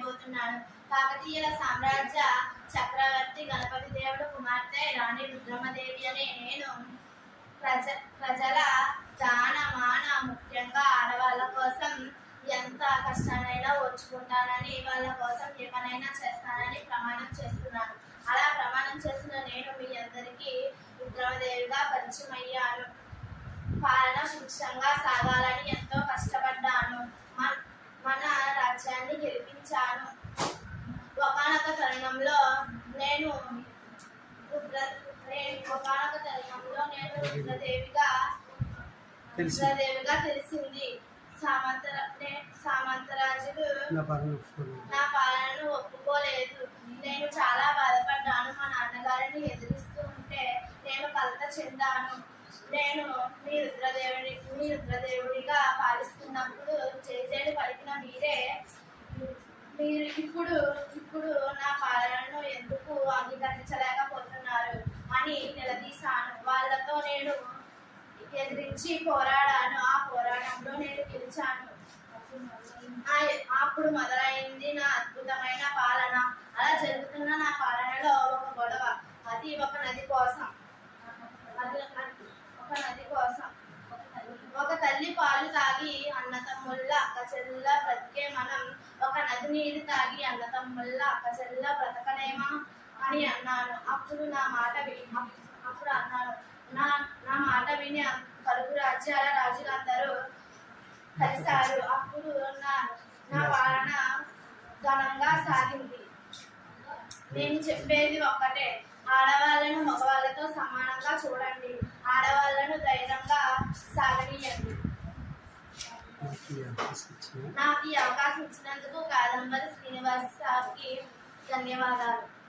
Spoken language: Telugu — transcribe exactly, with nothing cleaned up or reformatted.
చేయబోతున్నాను. కాకతీయుల సామ్రాజ్య చక్రవర్తి గణపతి దేవుడు కుమార్తె రాణి రుద్రమదేవి అనే నేను ప్రజ ప్రజల దాన మాన ముఖ్యంగా ఆడవాళ్ళ కోసం ఎంత కష్టానైనా ఓర్చుకుంటానని, వాళ్ళ కోసం ఏ పనైనా చేస్తానని ప్రమాణం చేస్తున్నాను. అలా ప్రమాణం చేసిన నేను మీ అందరికీ రుద్రమదేవిగా పరిచయం అయ్యాను. పాలన సుక్షంగా సాగాలని ఎంతో కష్టపడ్డాను. మన రాజ్యాన్ని గెలిపించాను. ఒకానొక తరుణంలో నేను ఒకానొక తరుణంలో నేను రుద్రదేవిగా రుద్రదేవిగా తెలిసింది. సామంతర సామంతరాజులు నా పాలనను ఒప్పుకోలేదు. నేను చాలా బాధపడ్డాను. మా నాన్నగారిని ఎదిరిస్తూ ఉంటే నేను కలత చెందాను. నేను మీ రుద్రదేవుడి మీ రుద్రదేవుడిగా పాలిస్తున్నప్పుడు చేసేది పలికిన మీరే మీరు ఇప్పుడు ఇప్పుడు నా పాలనను ఎందుకు అంగీకరించలేకపోతున్నారు అని నిలదీశాను. వాళ్ళతో నేను ఎదిరించి పోరాడాను. ఆ పోరాటంలో నేను గెలిచాను. అప్పుడు మొదలైంది నా అద్భుతమైన పాలన. అలా జరుగుతున్న నా పాలనలో ఒక గొడవ. అది ఒక నది కోసం ఒక నది కోసం ఒక తల్లి పాలు తాగి అన్నతమ్ముళ్ళ అక్కచెల్ల బ్రతికే మనం ఒక నది నీరు తాగి అన్నతమ్ముళ్ళ అక్కచెల్ల బ్రతకలేమా అని అన్నాను. అప్పుడు నా మాట విని అప్పుడు అన్నాను నా నా మాట విని పలుగు రాజ్యాల రాజులందరూ కలిశారు. అప్పుడు నా నా పాలన ఘనంగా సాగింది. నేను చెప్పేది ఒక్కటే, ఆడవాళ్ళను మగవాళ్ళతో సమానంగా చూడండి. ఆడవాళ్ళను ధైర్యంగా సాగనీయండి. నాకు ఈ అవకాశం ఇచ్చినందుకు కాదంబరి శ్రీనివాస్ సార్కి ధన్యవాదాలు.